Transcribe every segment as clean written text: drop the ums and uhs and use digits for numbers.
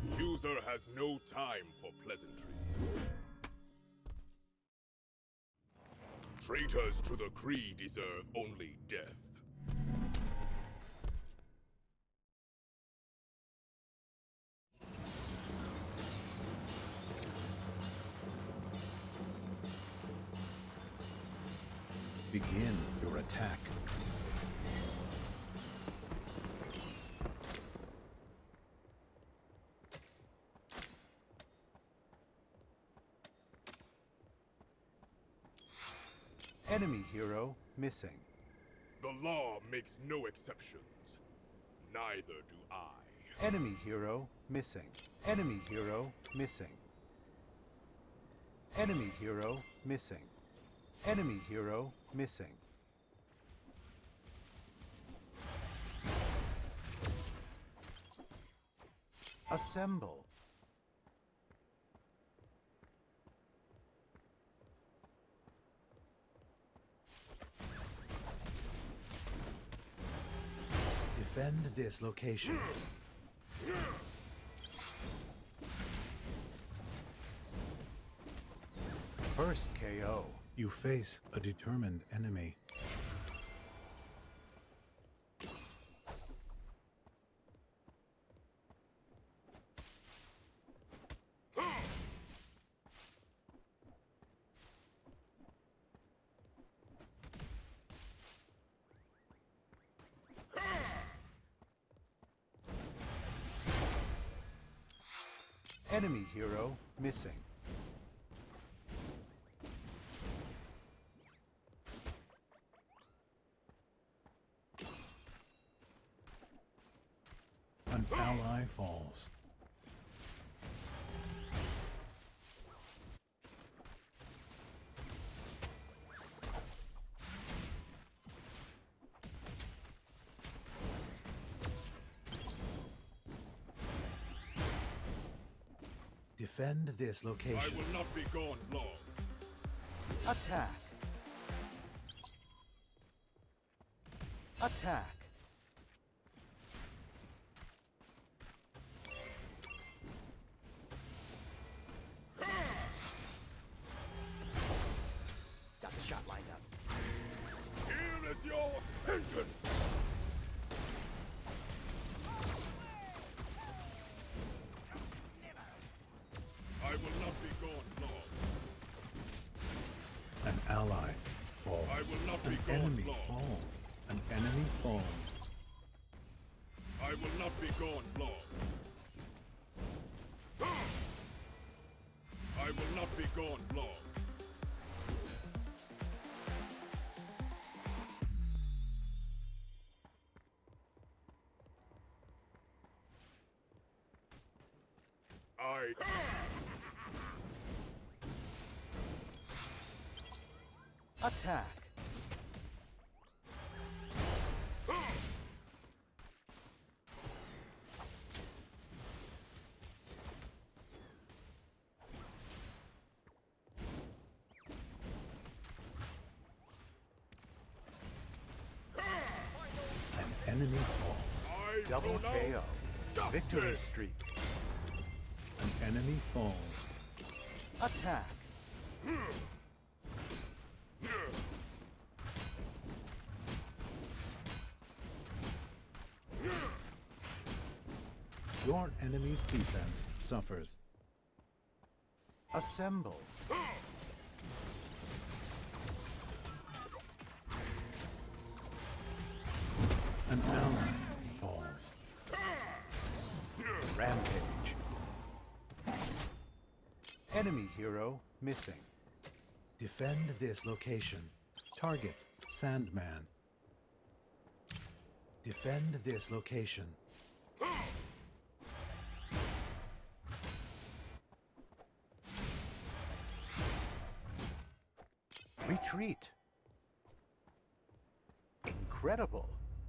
accuser has no time for pleasantries. Traitors to the Kree deserve only death. Begin your attack. Enemy hero missing. The law makes no exceptions. Neither do I. Enemy hero missing. Enemy hero missing. Enemy hero missing. Enemy hero missing. Assemble. Defend this location. First KO. You face a determined enemy. Enemy hero missing. An ally falls. Defend this location. I will not be gone long. Attack. Attack. Got the shot lined up. Here is your sentence! I will not be gone long. An ally falls. I will not be An gone enemy long. falls. An enemy falls. I will not be gone long. I will not be gone long. Attack. An enemy falls. I Double pronounce KO. Victory justice. streak. An enemy falls. Attack. Your enemy's defense suffers. Assemble. An ally falls. Rampage. Enemy hero missing. Defend this location. Target Sandman. Defend this location. Retreat. Incredible.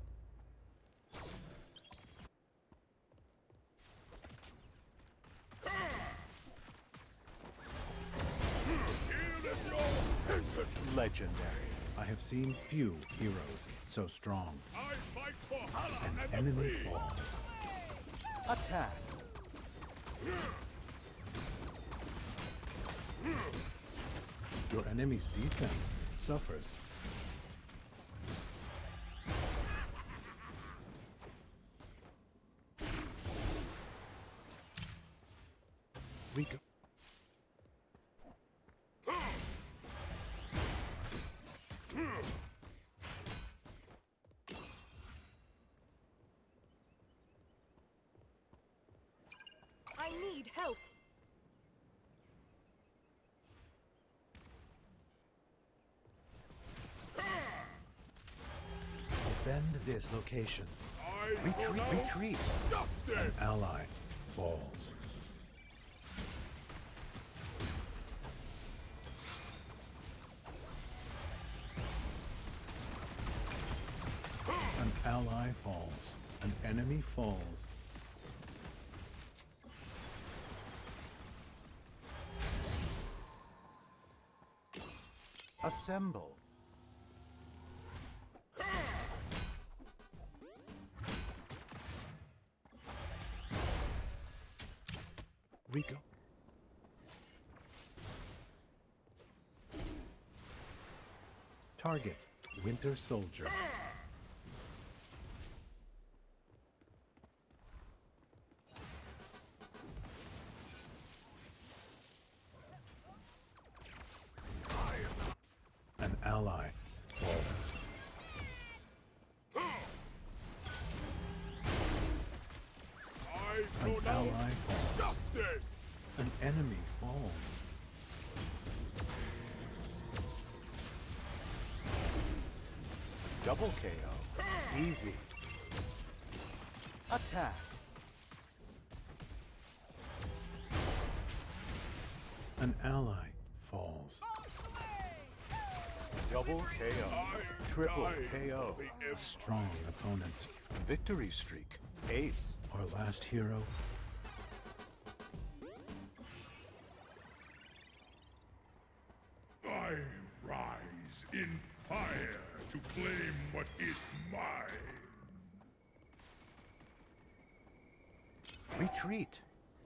Legendary. I have seen few heroes so strong. I fight for Hala An and the enemy Free. falls. Attack. Your enemy's defense suffers. We go. I need help. Defend this location. I Retreat, pronounce retreat. justice! Ally falls. An ally falls. An enemy falls. Assemble. We go. Target, Winter Soldier. An ally falls. I An pronounce ally falls. justice! An enemy falls. Double KO. Easy. Attack. An ally falls. Double KO. I Triple die KO. for the A Empire. strong opponent. Victory streak. Ace. Our last hero. I rise in fire to claim what is mine. Retreat.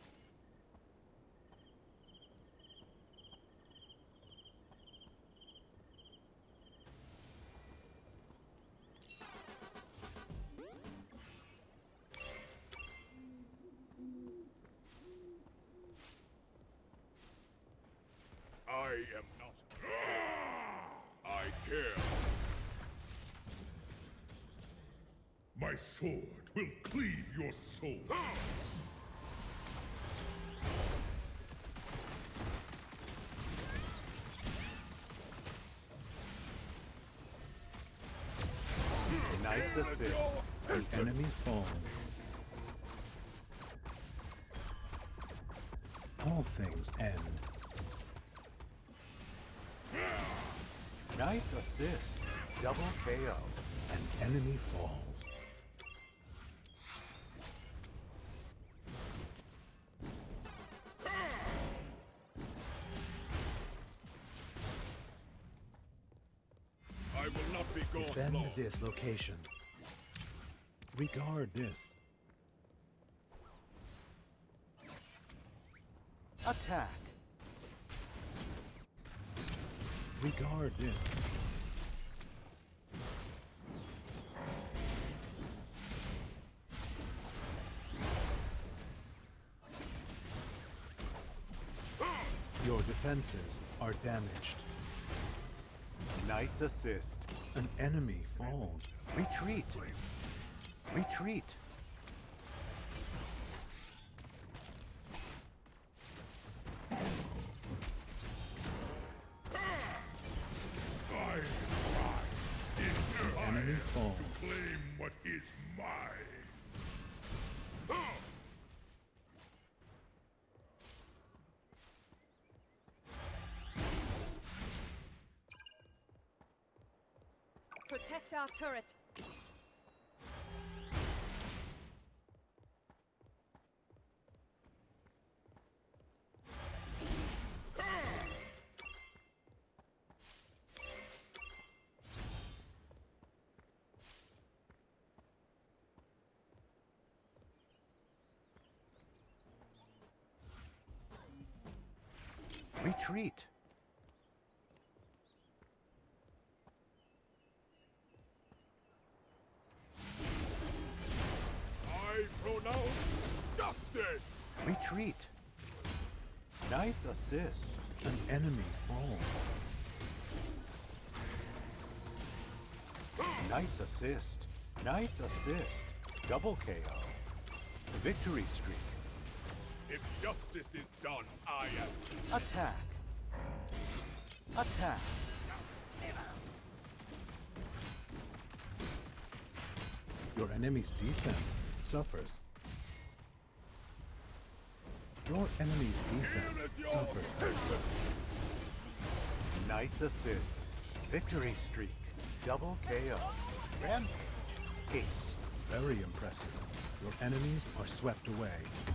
I am not. I care. My sword will cleave your soul. Nice assist. An enemy falls. All things end. Nice assist. Double KO. An enemy falls. I will not be gone Defend long. this location. Regard this. Attack. Regard this. Your defenses are damaged. Nice assist. An enemy falls. Retreat. Retreat. I rise in An enemy falls. to claim what is mine. Protect our turret. Retreat. I pronounce justice! Retreat. Nice assist. An enemy falls. Nice assist. Nice assist. Double KO. Victory streak. If justice is done, I am. Attack. Attack. Your enemy's defense suffers. Your enemy's defense suffers. Nice assist. Victory streak. Double KO. Rampage. Ace. Very impressive. Your enemies are swept away.